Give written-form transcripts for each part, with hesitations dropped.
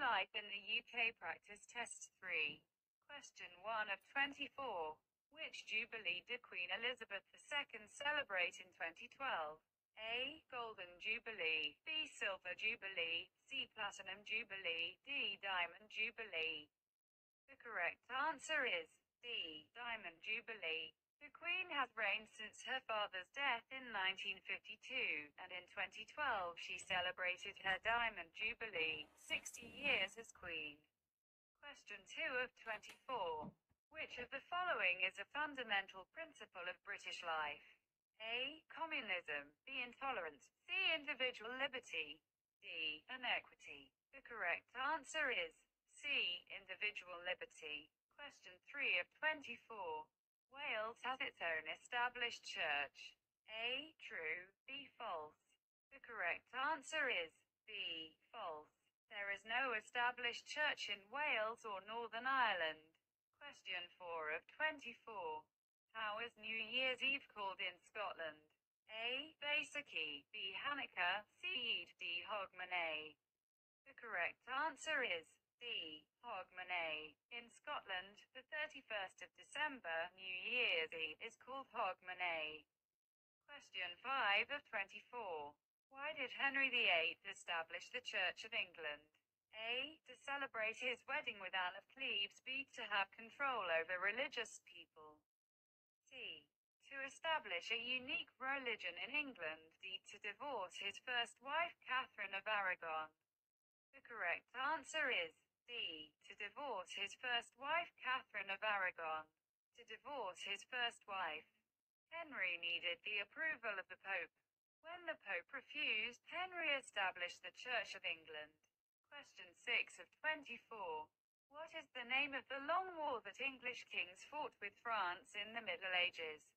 life in the UK practice test 3. Question 1 of 24. Which Jubilee did Queen Elizabeth II celebrate in 2012? A. Golden Jubilee, B. Silver Jubilee, C. Platinum Jubilee, D. Diamond Jubilee. The correct answer is D. Diamond Jubilee. The Queen has reigned since her father's death in 1952, and in 2012 she celebrated her Diamond Jubilee, 60 years as Queen. Question 2 of 24. Which of the following is a fundamental principle of British life? A. Communism, B. Intolerance, C. Individual liberty, D. Inequity. The correct answer is C. Individual liberty. Question 3 of 24. Wales has its own established church. A. True, B. False. The correct answer is B. False. There is no established church in Wales or Northern Ireland. Question 4 of 24. How is New Year's Eve called in Scotland? A. Baisakhi, B. Hanukkah, C. Eid, D. Hogmanay. The correct answer is D. Hogmanay. In Scotland, the 31st of December, New Year's Eve, is called Hogmanay. Question 5 of 24. Why did Henry VIII establish the Church of England? A. To celebrate his wedding with Anne of Cleves, B. To have control over religious people, C. To establish a unique religion in England, D. To divorce his first wife, Catherine of Aragon. The correct answer is D. To divorce his first wife, Catherine of Aragon. To divorce his first wife, Henry needed the approval of the Pope. When the Pope refused, Henry established the Church of England. Question 6 of 24. What is the name of the long war that English kings fought with France in the Middle Ages?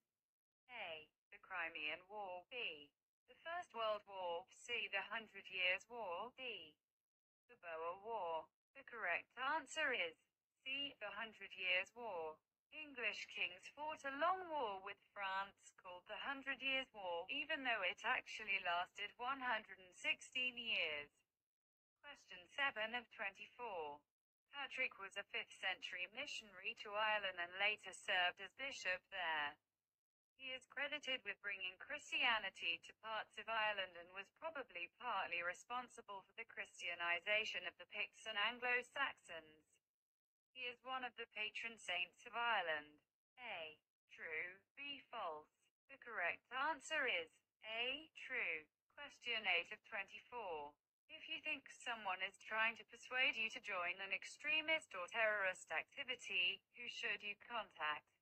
A. The Crimean War, B. The First World War, C. The 100 Years' War, D. The Boer War. The correct answer is C. The 100 Years' War. English kings fought a long war with France called the 100 Years' War, even though it actually lasted 116 years. Question 7 of 24. Patrick was a 5th century missionary to Ireland and later served as bishop there. He is credited with bringing Christianity to parts of Ireland and was probably partly responsible for the Christianization of the Picts and Anglo-Saxons. He is one of the patron saints of Ireland. A. True, B. False. The correct answer is A. True. Question 8 of 24. If you think someone is trying to persuade you to join an extremist or terrorist activity, who should you contact?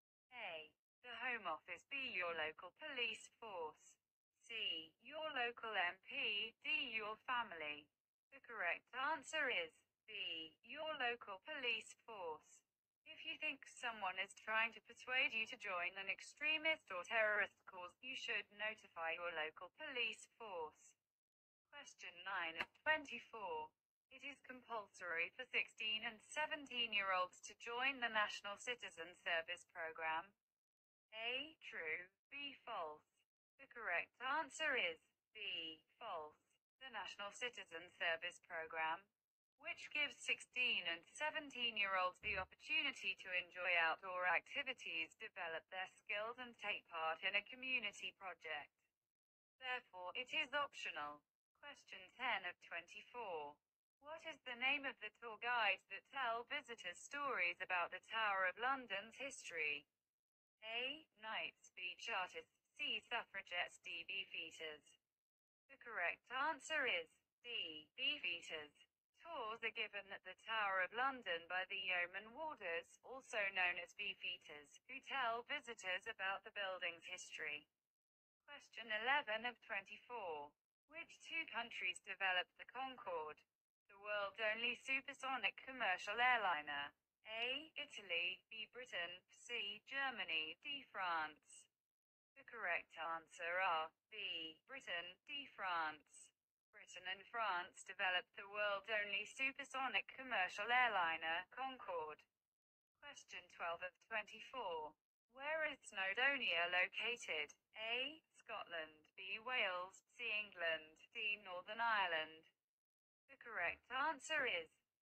A. The Home Office, B. Your local police force, C. Your local MP, D. Your family. The correct answer is B. Your local police force. If you think someone is trying to persuade you to join an extremist or terrorist cause, you should notify your local police force. Question 9 of 24. It is compulsory for 16 and 17-year-olds to join the National Citizen Service Program. A. True, B. False. The correct answer is B. False. The National Citizen Service Program, which gives 16 and 17-year-olds the opportunity to enjoy outdoor activities, develop their skills and take part in a community project. Therefore, it is optional. Question 10 of 24. What is the name of the tour guides that tell visitors stories about the Tower of London's history? A. Knights, B. Chartists, C. Suffragettes, D. Beefeaters. The correct answer is D. Beefeaters. Tours are given at the Tower of London by the Yeoman Warders, also known as Beefeaters, who tell visitors about the building's history. Question 11 of 24. Which two countries developed the Concorde, the world's only supersonic commercial airliner? A. Italy, B. Britain, C. Germany, D. France. The correct answer are B. Britain, D. France. Britain and France developed the world's only supersonic commercial airliner, Concorde. Question 12 of 24. Where is Snowdonia located? A. Scotland, B. Wales, C. England, D. Northern Ireland. The correct answer is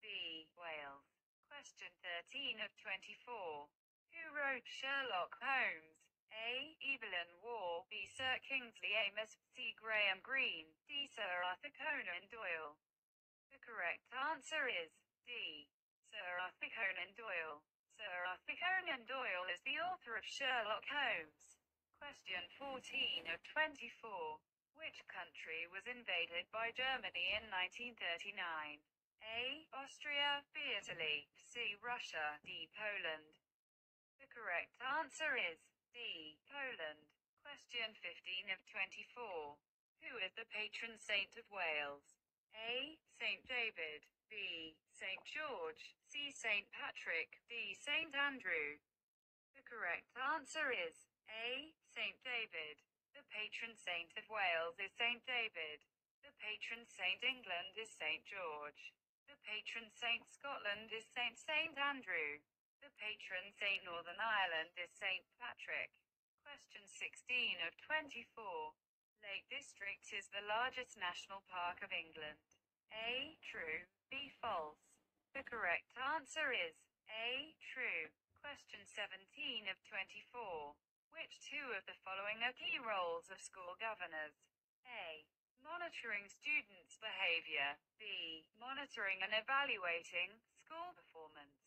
B. Wales. Question 13 of 24. Who wrote Sherlock Holmes? A. Evelyn Waugh, B. Sir Kingsley Amis, C. Graham Greene, D. Sir Arthur Conan Doyle. The correct answer is D. Sir Arthur Conan Doyle. Sir Arthur Conan Doyle is the author of Sherlock Holmes. Question 14 of 24. Which country was invaded by Germany in 1939? A. Austria, B. Italy, C. Russia, D. Poland. The correct answer is D. Poland. Question 15 of 24. Who is the patron saint of Wales? A. Saint David, B. Saint George, C. Saint Patrick, D. Saint Andrew. The correct answer is A. Saint David. The patron saint of Wales is Saint David. The patron saint England is Saint George. The patron saint Scotland is Saint Andrew. The patron saint Northern Ireland is Saint Patrick. Question 16 of 24. Lake District is the largest national park of England. A. True, B. False. The correct answer is A. True. Question 17 of 24. Which two of the following are key roles of school governors? A. Monitoring students' behavior. B. Monitoring and evaluating school performance.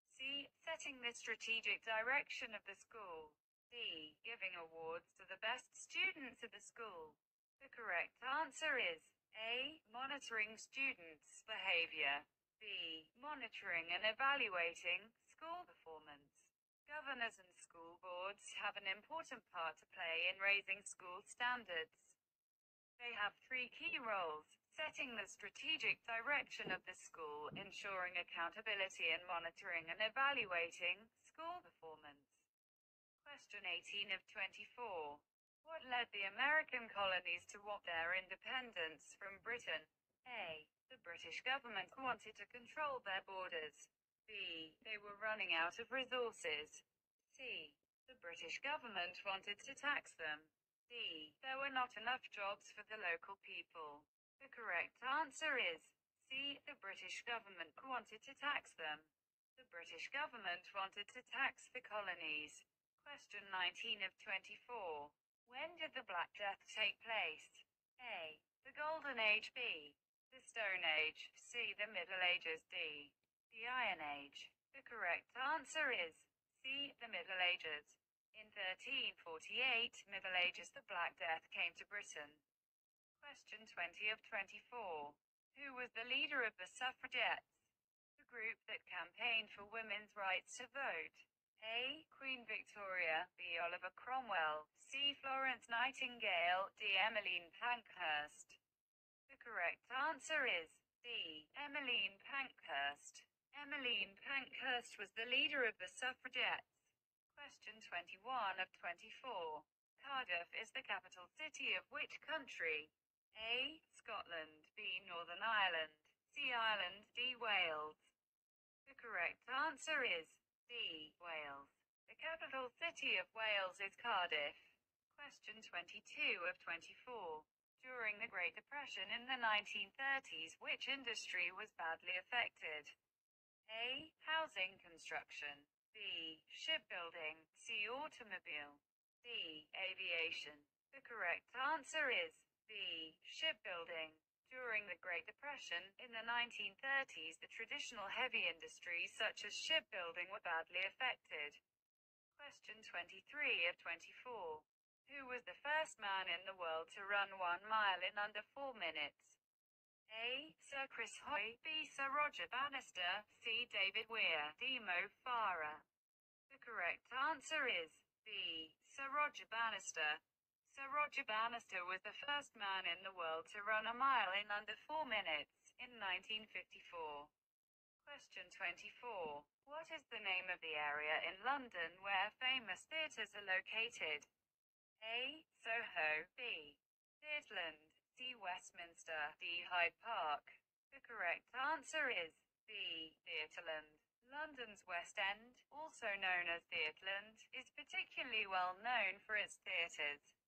C. Setting the strategic direction of the school. D. Giving awards to the best students of the school. The correct answer is A. Monitoring students' behavior. B. Monitoring and evaluating school performance. Governors and school boards have an important part to play in raising school standards. They have three key roles: setting the strategic direction of the school, ensuring accountability, and monitoring and evaluating school performance. Question 18 of 24. What led the American colonies to want their independence from Britain? A. The British government wanted to control their borders. B. They were running out of resources. C. The British government wanted to tax them. D. There were not enough jobs for the local people. The correct answer is C. The British government wanted to tax them. The British government wanted to tax the colonies. Question 19 of 24. When did the Black Death take place? A. The Golden Age. B. The Stone Age. C. The Middle Ages. D. The Iron Age. The correct answer is C. The Middle Ages. In 1348, Middle Ages, the Black Death came to Britain. Question 20 of 24. Who was the leader of the suffragettes? The group that campaigned for women's rights to vote. A. Queen Victoria, B. Oliver Cromwell, C. Florence Nightingale, D. Emmeline Pankhurst. The correct answer is D. Emmeline Pankhurst. Emmeline Pankhurst was the leader of the suffragettes. Question 21 of 24. Cardiff is the capital city of which country? A. Scotland, B. Northern Ireland, C. Ireland, D. Wales. The correct answer is D. Wales. The capital city of Wales is Cardiff. Question 22 of 24. During the Great Depression in the 1930s, which industry was badly affected? A. Housing construction, B. Shipbuilding, C. Automobile, D. Aviation. The correct answer is B. Shipbuilding. During the Great Depression in the 1930s, the traditional heavy industries such as shipbuilding were badly affected. Question 23 of 24. Who was the first man in the world to run 1 mile in under 4 minutes? A. Sir Chris Hoy, B. Sir Roger Bannister, C. David Weir, D. Mo Farah. The correct answer is B. Sir Roger Bannister. Sir Roger Bannister was the first man in the world to run a mile in under 4 minutes, in 1954. Question 24. What is the name of the area in London where famous theatres are located? A. Soho, B. Theatreland, C. Westminster, D. Hyde Park. The correct answer is B. Theatreland. London's West End, also known as Theatreland, is particularly well known for its theatres.